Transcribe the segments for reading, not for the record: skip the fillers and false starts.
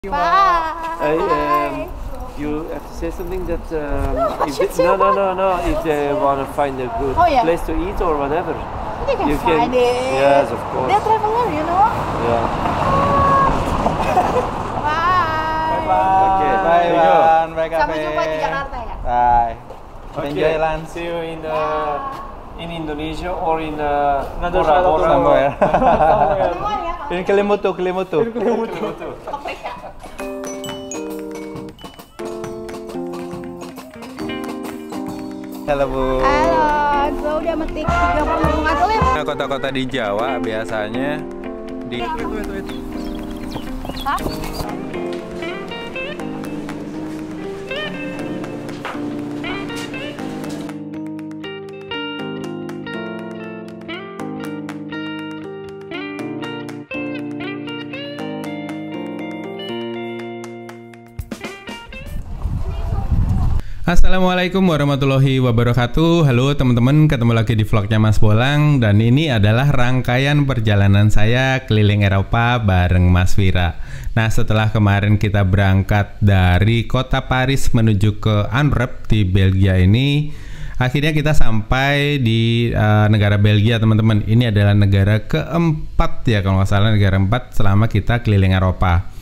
Bye. You have to say something that if no. If they want to find a good place to eat or whatever, they can find it. Yes, of course. They're traveler, you know. Yeah. Bye. Okay. Bye, Lan. Bye, Sampai jumpa di Jakarta ya. Bye. Okay. Enjoy, Lan. See you in Indonesia or in Somewhere. Keluar ya. Ini Kelimutu. Halo Bu. Halo, gue udah metik 30 bunga tulip. Nah, kota-kota di Jawa biasanya di Hah? Assalamualaikum warahmatullahi wabarakatuh. Halo teman-teman, ketemu lagi di vlognya Mas Bolang. Dan ini adalah rangkaian perjalanan saya keliling Eropa bareng Mas Vira. Nah, setelah kemarin kita berangkat dari kota Paris menuju ke Antwerp di Belgia ini, akhirnya kita sampai di negara Belgia, teman-teman. Ini adalah negara keempat ya, kalau nggak salah negara keempat selama kita keliling Eropa.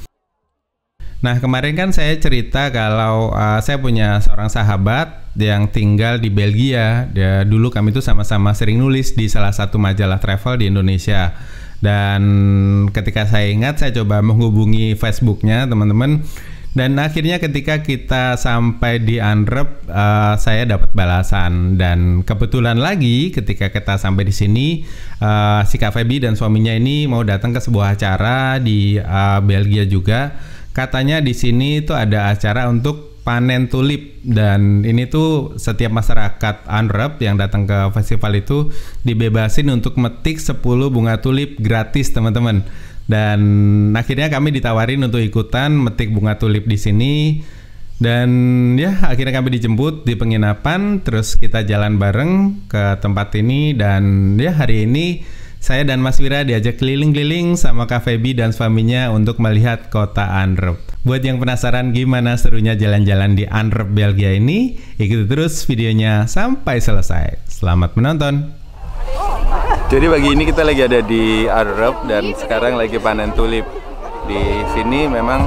Nah, kemarin kan saya cerita kalau saya punya seorang sahabat yang tinggal di Belgia. Dulu kami itu sama-sama sering nulis di salah satu majalah travel di Indonesia. Dan ketika saya ingat, saya coba menghubungi Facebooknya, teman-teman. Dan akhirnya ketika kita sampai di Antwerp, saya dapat balasan. Dan kebetulan lagi ketika kita sampai di sini, si Kak Feby dan suaminya ini mau datang ke sebuah acara di Belgia juga. Katanya di sini tuh ada acara untuk panen tulip, dan ini tuh setiap masyarakat Antwerp yang datang ke festival itu dibebasin untuk metik 10 bunga tulip gratis, teman-teman. Dan akhirnya kami ditawarin untuk ikutan metik bunga tulip di sini. Dan ya, akhirnya kami dijemput di penginapan, terus kita jalan bareng ke tempat ini. Dan ya, hari ini saya dan Mas Vira diajak keliling-keliling sama Kak Feby dan suaminya untuk melihat kota Antwerp. Buat yang penasaran gimana serunya jalan-jalan di Antwerp, Belgia ini, ikuti terus videonya sampai selesai. Selamat menonton. Jadi pagi ini kita lagi ada di Antwerp dan sekarang lagi panen tulip. Di sini memang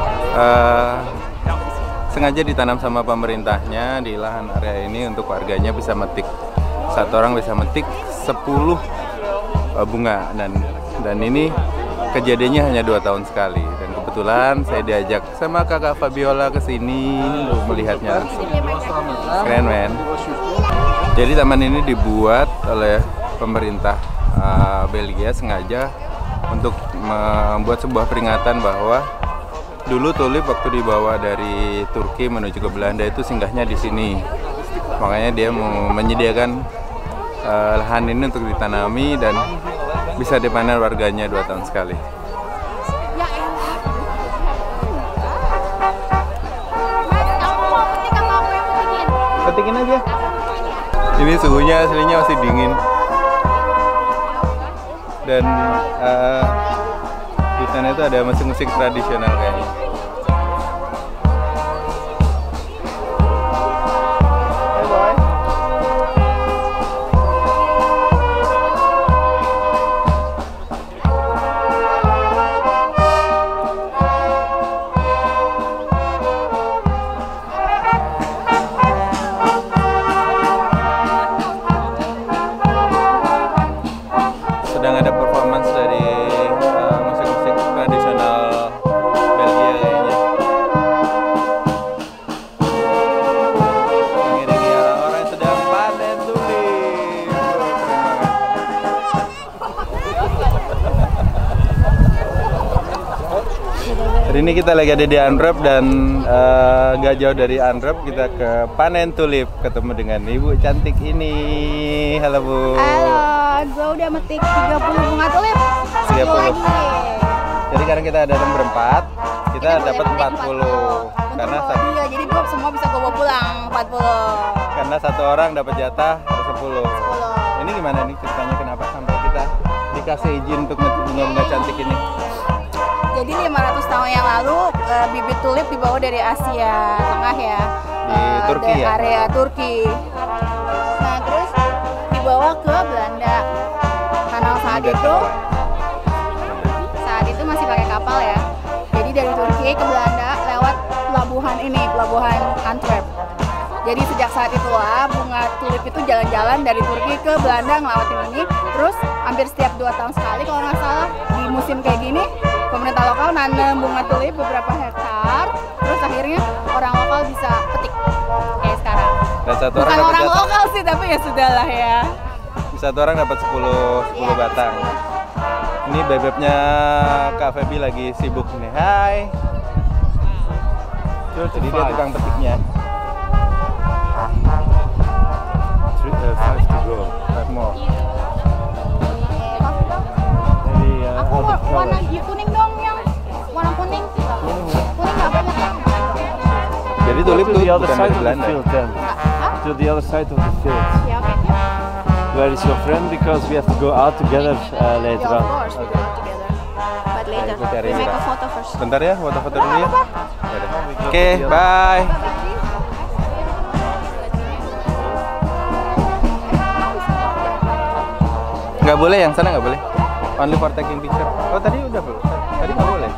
sengaja ditanam sama pemerintahnya di lahan area ini untuk warganya bisa metik. Satu orang bisa metik 10 bunga, dan ini kejadiannya hanya 2 tahun sekali. Dan kebetulan saya diajak sama kakak Fabiola ke sini untuk melihatnya langsung. Keren, men. Jadi taman ini dibuat oleh pemerintah Belgia sengaja untuk membuat sebuah peringatan bahwa dulu tulip waktu dibawa dari Turki menuju ke Belanda itu singgahnya di sini. Makanya dia mau menyediakan lahan ini untuk ditanami dan bisa dipanen warganya 2 tahun sekali. Petikin aja. Ini suhunya aslinya masih dingin. Dan di sana itu ada musik-musik tradisional kayaknya. Sedang ada performance dari musik-musik tradisional Belgia kayaknya. Mengiringi orang-orang yang sedang panen tulip. Hari ini kita lagi ada di Antwerp dan gak jauh dari Antwerp kita ke panen tulip, ketemu dengan ibu cantik ini. Halo Bu. Halo, gue udah metik 30 bunga tulip. 30. Lagi. Jadi sekarang kita datang berempat, kita dapat 40. Karena Iya, jadi gue semua bisa gue bawa pulang 40. karena satu orang dapat jatah harus 10. 10. Ini gimana nih ceritanya, kenapa sampai kita dikasih izin untuk metik bunga-bunga cantik ini? Jadi 500 tahun yang lalu bibit tulip dibawa dari Asia Tengah ya. Di Turki ya? Area Turki. Nah, terus dibawa ke Belanda. Karena saat itu masih pakai kapal ya. Jadi dari Turki ke Belanda lewat pelabuhan Antwerp. Jadi sejak saat itulah bunga tulip itu jalan-jalan dari Turki ke Belanda ngelawatin ini. Terus hampir setiap 2 tahun sekali kalau nggak salah di musim kayak gini pemerintah lokal nanam bunga tulip beberapa hektar. Terus akhirnya orang lokal bisa petik kayak sekarang. Dan satu Bukan orang dapat lokal sih tapi ya sudahlah ya. satu orang dapat 10 batang. Ini bebeknya Kak Feby lagi sibuk nih. Hai. Jadi dia tukang petiknya. 5 to go. 5 more. Maybe Aku warna kuning dong, yang warna kuning. Kuning nggak banyak. Jadi tulip to tuh the other bukan side dari of the Belanda. field then. To the other side of the field. Ya oke. Where is your friend? Because we have to go out together later Yeah, of on. course we go out together. But later, Aku cari we make Ira. a photo first. Bentar ya, foto-foto dulu ya. Yaudah. Oke, bye. Nggak boleh, yang sana nggak boleh. Only for taking picture. Oh tadi udah belum? Tadi nggak boleh.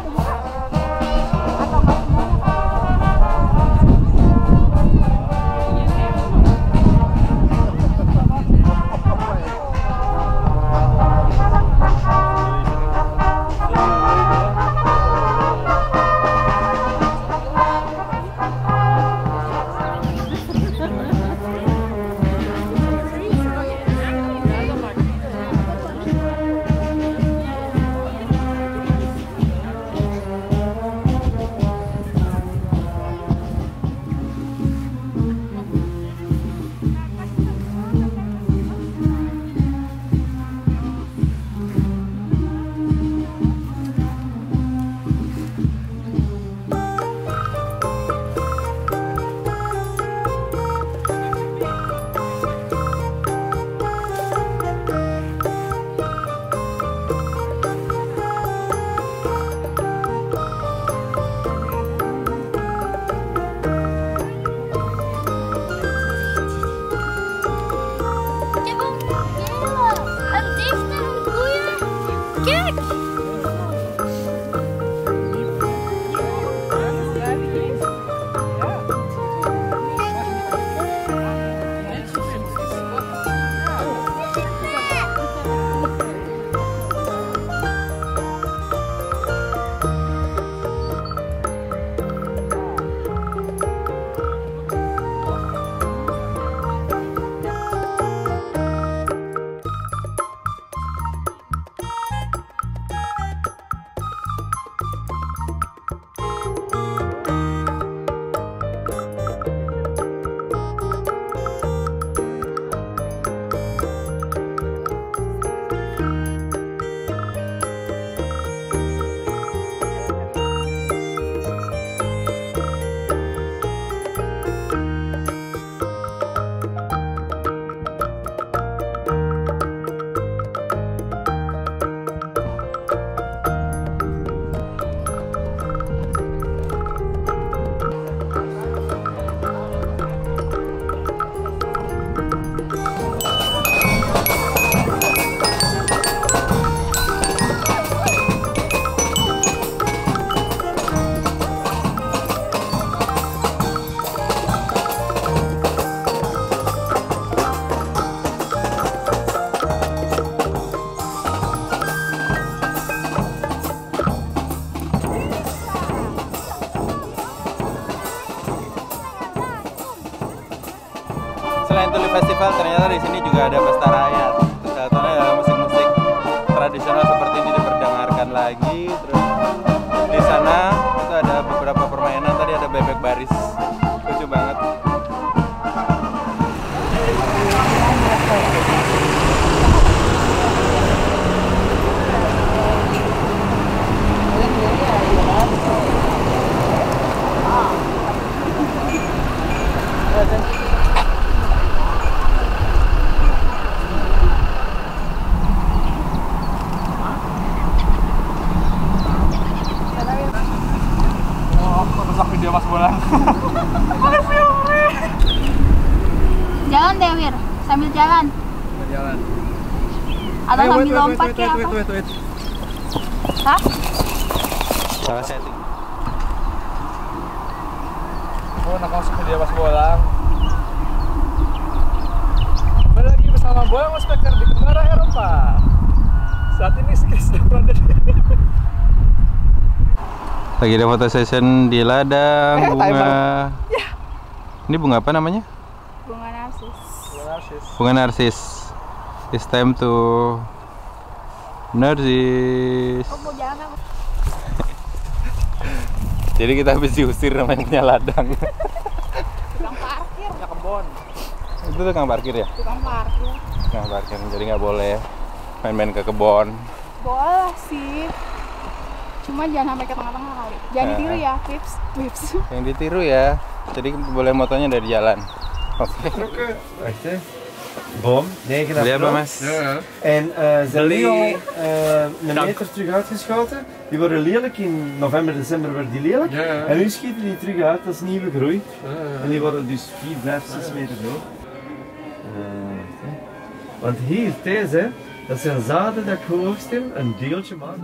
Selain Tulip Festival, ternyata di sini juga ada pesta rakyat. Ternyata ada musik-musik tradisional seperti ini diperdengarkan lagi. Terus di sana itu ada beberapa permainan. Tadi ada bebek baris, lucu banget. nyimak video Mas Bolang. Jalan deh, Wir. Sambil jalan. Jalan. Atau sambil lompat kayak apa? Wait. Hah? Salah setting. Oh, nak masuk video Mas Bolang. Kembali lagi bersama Bolang Mas Peker di Kembara Eropa. Saat ini Chris sedang berada di Lagi ada foto session di ladang bunga. Ini bunga apa namanya? Bunga narsis. Bunga narsis. It's time to narsis. Oh, mau jalan apa? Jadi kita habis diusir namanya ladang. Tukang parkir. punya kebon. Itu tukang parkir ya? Tukang parkir. Tukang parkir, jadi nggak boleh main-main ke kebon. Boleh sih. Cuma jangan sampai ke tengah-tengah kali. Jangan ditiru ya, tips. Yang ditiru ya. Jadi boleh motonya dari jalan. Oke. Wacht hè. Boom, 9 Beli apa, Mas? En ze hebben nu al een meter terug uitgeschoten. Die worden lelijk in november, december worden die lelijk. En nu schieten die terug uit, dat is nieuwe groei. En die worden dus 4, 5, 6 meter hoog. Wacht, hè. Want hier, deze, dat zijn zaden dat ik geoogst heb, een deeltje maak.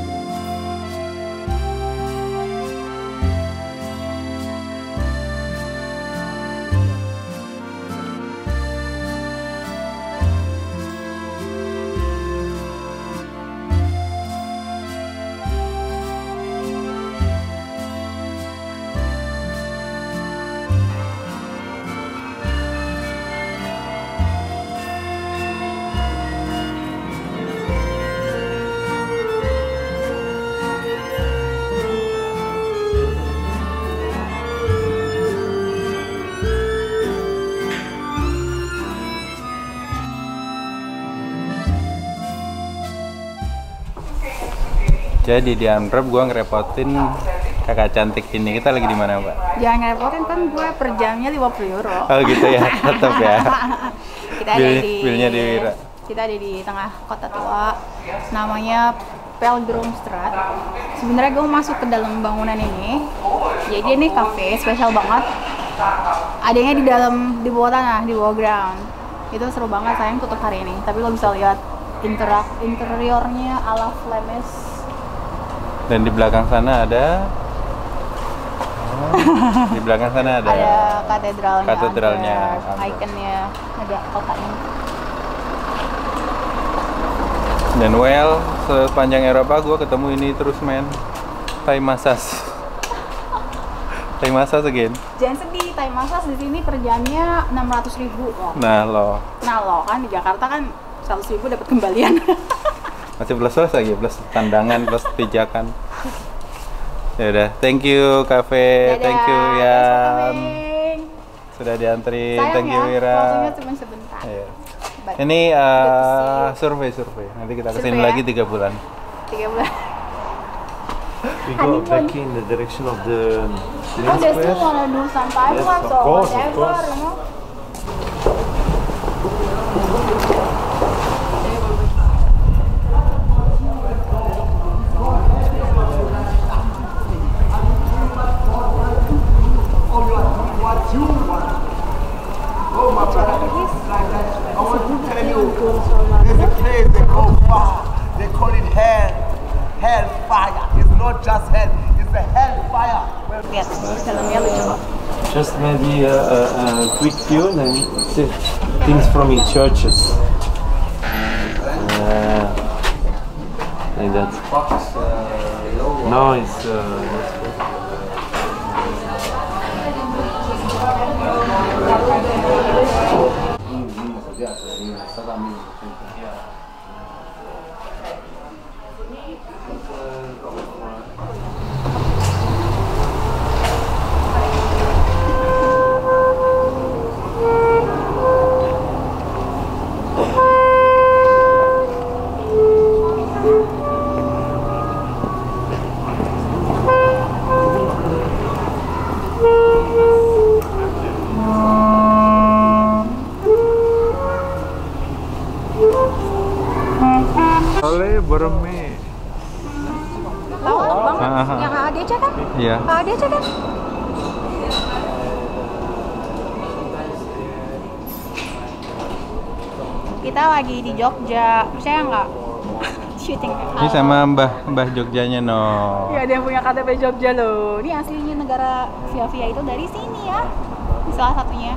Jadi di Antwerp gua ngerepotin kakak cantik ini. Kita lagi di mana, Mbak? Jangan ngerepotin, kan gue per jamnya 50 euro. Oh gitu ya, tetap ya. Kita ada Bilnya di Wira. Kita ada di tengah kota tua. Namanya Pelgrimstraat. Sebenarnya gue masuk ke dalam bangunan ini. Jadi ini cafe spesial banget. Adanya di dalam, di bawah tanah, di bawah ground. Itu seru banget, sayang tutup hari ini. Tapi lo bisa lihat interiornya ala Flemish. Dan di belakang sana ada di belakang sana ada katedralnya Antwerp, ikonnya ada kota ini. Dan sepanjang Eropa gua ketemu ini terus, men. Thai massage. Thai massage again. Jangan sedih, Thai massage di sini per jamnya 600.000 loh. Nah lo Kan di Jakarta kan 100.000 dapat kembalian. masih plus lagi, plus tandangan, plus pijakan. Ya udah, thank you cafe, Dadah, thank you thanks for Yan. coming. Sudah dianterin, Sayang thank you ya, Wira. waktunya cuma sebentar. Iya. But Ini good to survei. Nanti kita kesini Survei ya? lagi 3 bulan. 3 bulan. We go back in the direction of the Oh, they still wanna do some time Yes, lapse of or course, of whatever, course. you know? There's a place they go far. They call it hell. Hellfire. It's not just hell. It's a hellfire. Lihat, dalamnya lucu kok. just maybe a quick view and then see things from in churches. Like that. No, it's Oleh Borome. Lawan bang, yang ADC kan? Iya. ADC kan? Kita lagi di Jogja, percaya nggak? Syuting. Ini sama Mbah Jogjanya no. Iya, ada yang punya KTP Jogja loh. Ini aslinya negara Via itu dari sini ya. Ini salah satunya.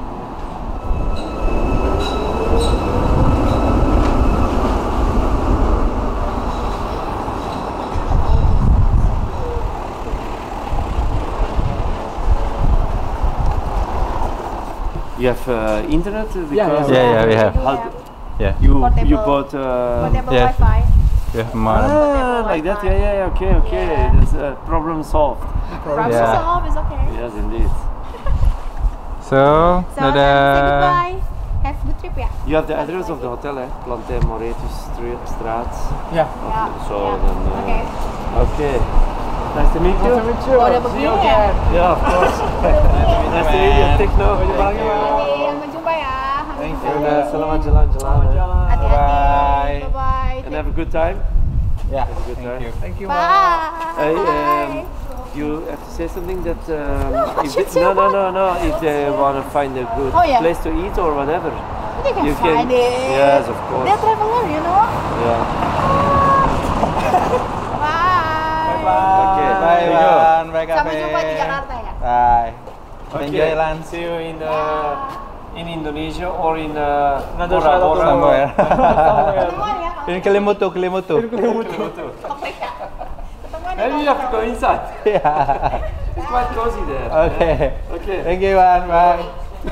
You have internet? Yeah, we have. Yeah. You Portable. bought Portable Yes. Wi-Fi. We have modem. like that? Yeah, okay. Yeah. That's problem solved. Problem Yeah. solved is okay. Yes, indeed. So, So, say dadah. goodbye. Have good trip ya. You have the address of the hotel, Plante Moretus Straat. Yeah. Ya. So ya. then, Oke. Okay. Nice to meet you. Nice to meet you. Oh, udah See you begini ya? again. Yeah, of course. Nice to meet you. Take note. Thank you. Sampai jumpa ya. Thank you. And selamat jalan-jalan. Hati-hati. Bye. Bye-bye. And have a good time. Yeah. Have a good time. Thank you. Bye. Hey, you have to say something that if shoot they, you, no. If they want to find a good Oh, yeah. place to eat or whatever, They can you find it. Yes, of course. They're traveler, you know. Yeah. Bye. Okay. Bye, Here you go. Wan. Bye, Sampai Cafe. jumpa di Jakarta ya. Bye. Okay. Enjoy lunch. See you in Indonesia or in Another Bora side of the Bora. Somewhere. Ketemuan ya. Ini Kelimutu. Ketemuan ya. Maybe you have to go inside. Yeah. It's quite cozy there. Okay. Okay. Thank you, Wan. Bye.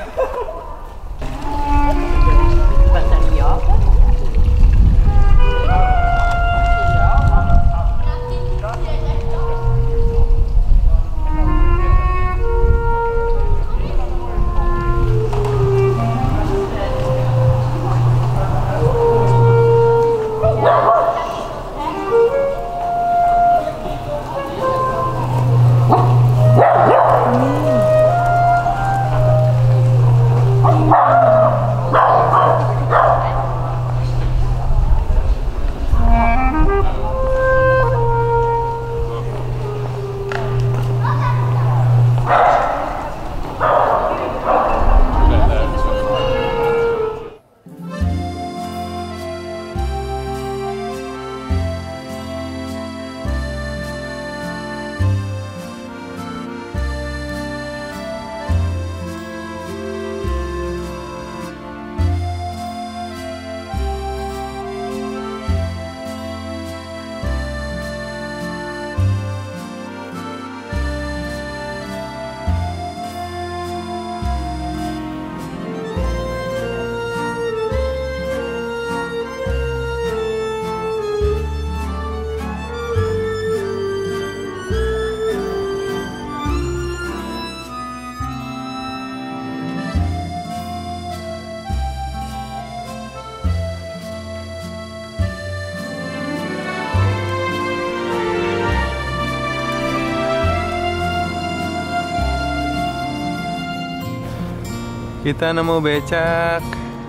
Kita nemu becak.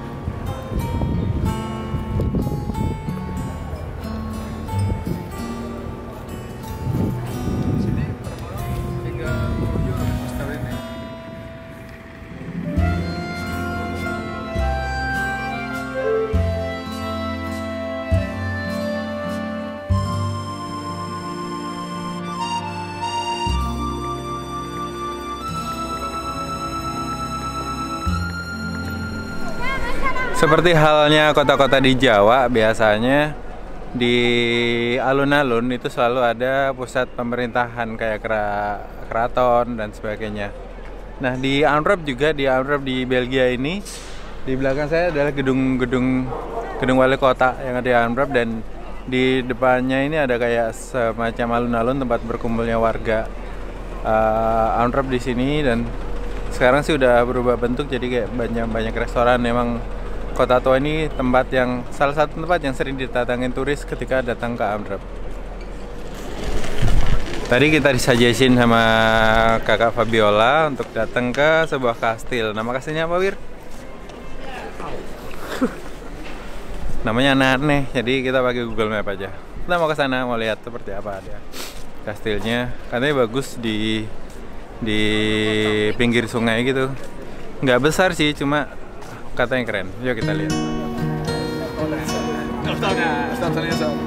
Seperti halnya kota-kota di Jawa, biasanya di alun-alun itu selalu ada pusat pemerintahan kayak keraton dan sebagainya. Nah, di Antwerp juga, di Antwerp di Belgia ini, di belakang saya adalah gedung wali kota yang ada di Antwerp, dan di depannya ini ada kayak semacam alun-alun tempat berkumpulnya warga Antwerp di sini. Dan sekarang sih udah berubah bentuk jadi kayak banyak restoran. Memang Kota Tua ini salah satu tempat yang sering didatangin turis ketika datang ke Antwerp. Tadi kita disajesin sama kakak Fabiola untuk datang ke sebuah kastil. Nama kastilnya apa, Wir? Namanya aneh-aneh, jadi kita pakai Google Map aja. Kita mau ke sana, mau lihat seperti apa ada kastilnya. Katanya bagus di pinggir sungai gitu. Nggak besar sih, cuma katanya keren. Yuk kita lihat. Startanya saat.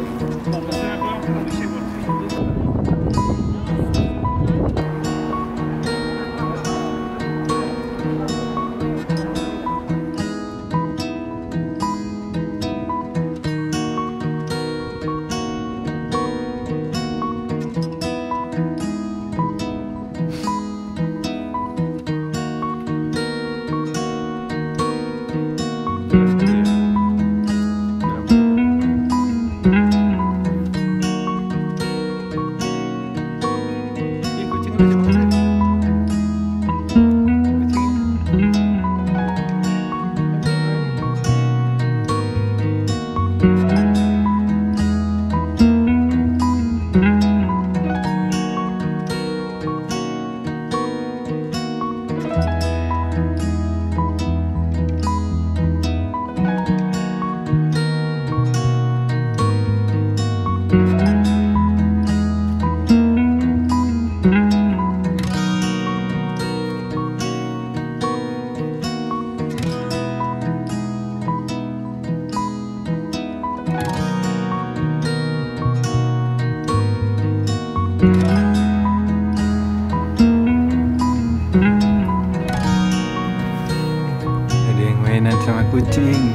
Ada yang mainan sama kucing.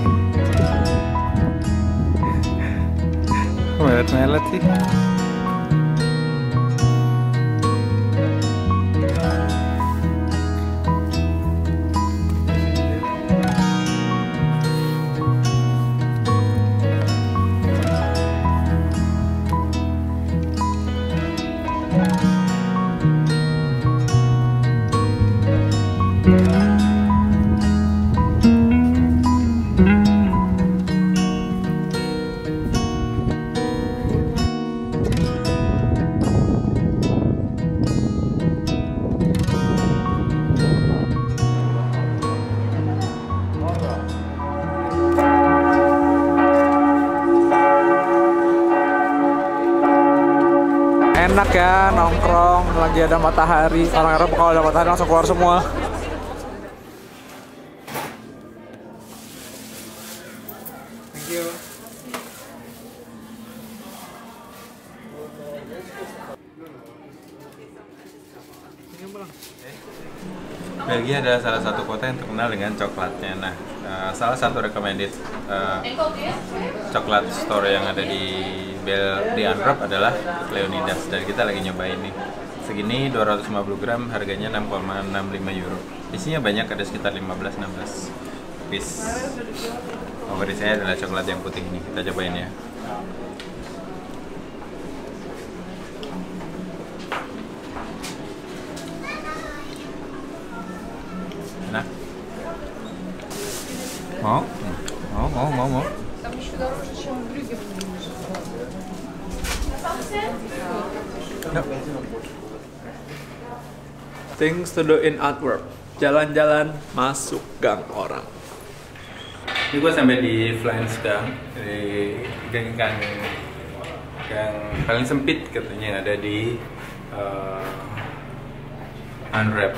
Melet-melet sih. Enak ya nongkrong lagi ada matahari. Orang Eropa kalau ada matahari langsung keluar semua. Thank you. Belgia adalah salah satu kota yang terkenal dengan coklatnya. Nah, salah satu recommended coklat store yang ada di Antwerp adalah Leonidas, dan kita lagi nyobain nih. Segini 250 gram, harganya 6,65 euro. Isinya banyak, ada sekitar 15-16 piece. Favorit saya adalah coklat yang putih ini. Kita cobain ya. Enak. Mau? Mau. Things to do in Antwerp. Jalan-jalan masuk gang orang. Ini gue sampai di Vlaamsgang, di gang paling sempit katanya yang ada di Antwerp.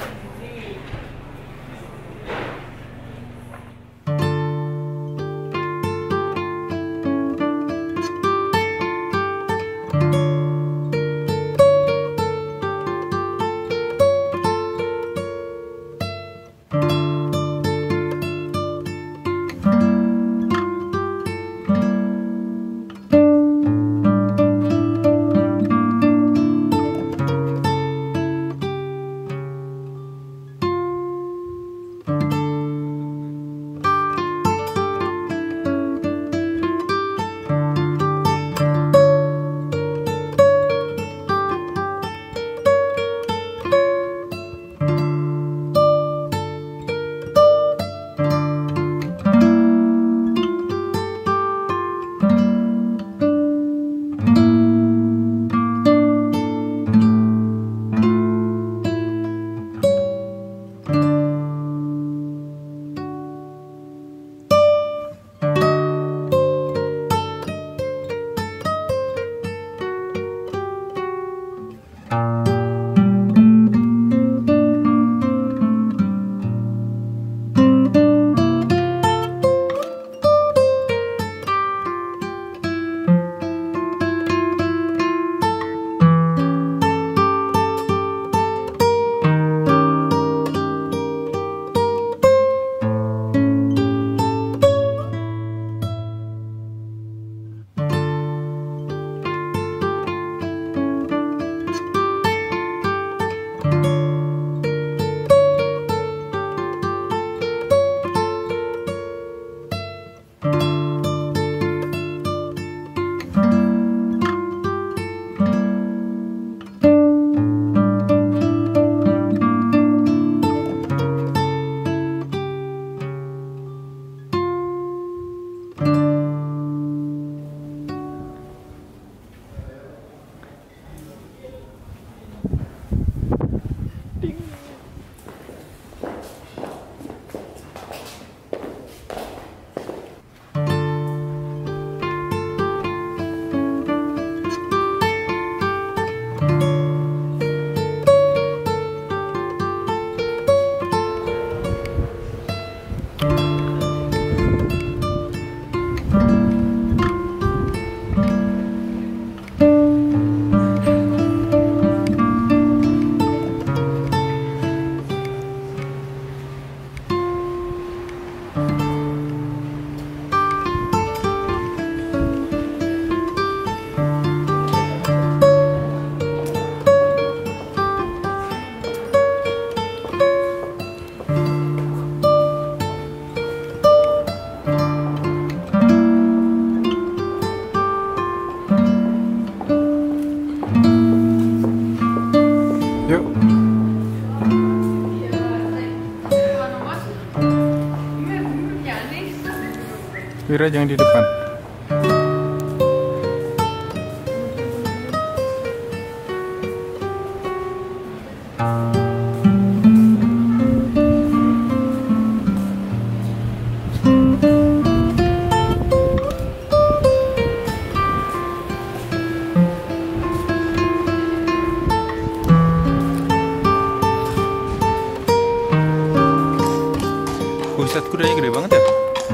Wira jangan di depan. Buset, kudanya gede banget ya.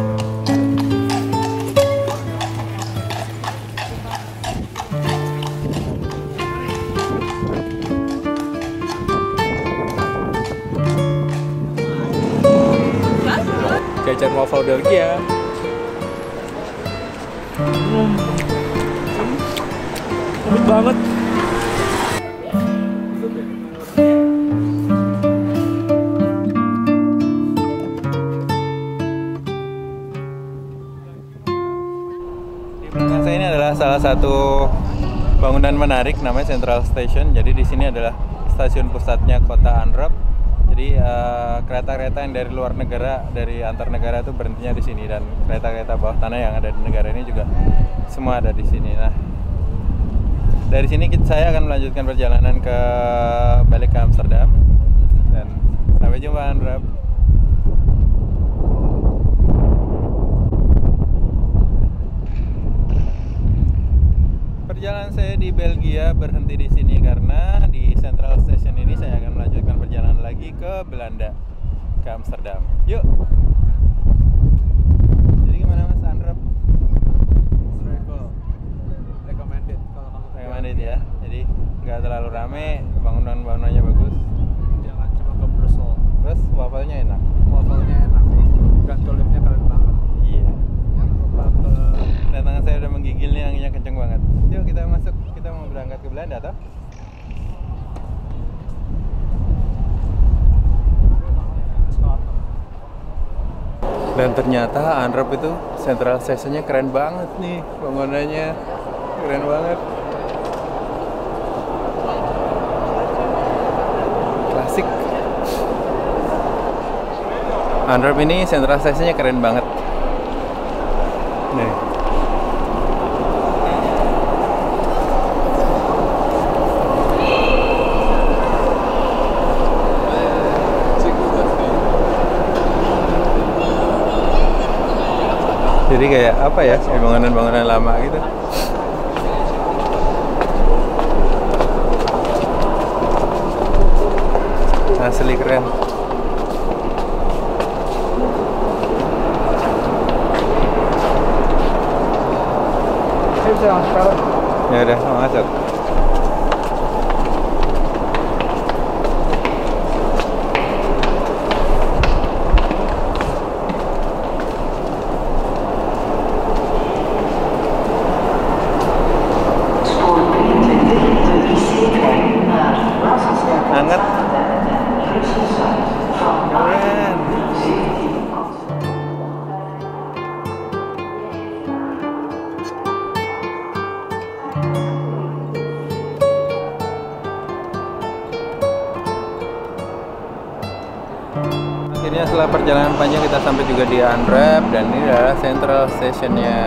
Jajan waffle Belgia. Enak banget. Di belakang saya ini adalah salah satu bangunan menarik namanya Central Station. Jadi di sini adalah stasiun pusatnya kota Androp. Jadi kereta-kereta yang dari luar negara, dari antar negara itu berhentinya di sini, dan kereta-kereta bawah tanah yang ada di negara ini juga semua ada di sini. Nah, dari sini saya akan melanjutkan perjalanan balik ke Amsterdam, dan sampai jumpa Androp. Perjalanan saya di Belgia berhenti di sini karena di Central Station ini saya akan melanjutkan perjalanan lagi ke Belanda, ke Amsterdam. Yuk. Jadi gimana Mas Androp? Recommended kalau kamu Recommended ya. Jadi nggak terlalu rame, bangunan-bangunannya bagus. jangan cuma ke Brussels. Terus wafelnya enak. Wafelnya enak. Dan tulipnya keren banget. Iya. Jangan lupa ke Dan tangan saya udah menggigil nih, anginnya kenceng banget. Yuk kita masuk, kita mau berangkat ke Belanda toh? Dan ternyata Androp itu Central Station-nya keren banget nih, bangunannya keren banget. Klasik. Androp ini Central Station-nya keren banget. Nih. Jadi kayak apa ya, bangunan-bangunan lama gitu. Asli keren. Ya udah, mau masuk. Hangat. Keren. Akhirnya setelah perjalanan panjang kita sampai juga di Androp, dan ini adalah Central Station-nya.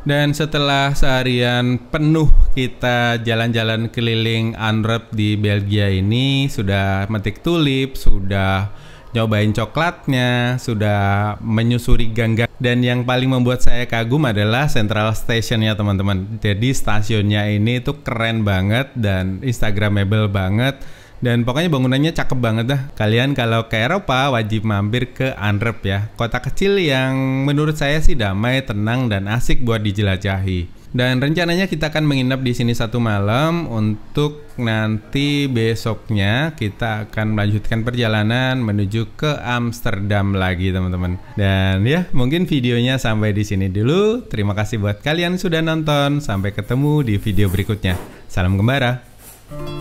Dan setelah seharian penuh kita jalan-jalan keliling Antwerp di Belgia ini, sudah metik tulip, sudah nyobain coklatnya, sudah menyusuri gang-gang. Dan yang paling membuat saya kagum adalah Central Stationnya teman-teman. Jadi stasiunnya ini tuh keren banget dan instagramable banget. Dan pokoknya bangunannya cakep banget dah. Kalian kalau ke Eropa wajib mampir ke Antwerp ya. Kota kecil yang menurut saya sih damai, tenang, dan asik buat dijelajahi. Dan rencananya kita akan menginap di sini 1 malam. Untuk nanti besoknya kita akan melanjutkan perjalanan menuju ke Amsterdam lagi teman-teman. Dan ya mungkin videonya sampai di sini dulu. Terima kasih buat kalian sudah nonton. Sampai ketemu di video berikutnya. Salam gembara.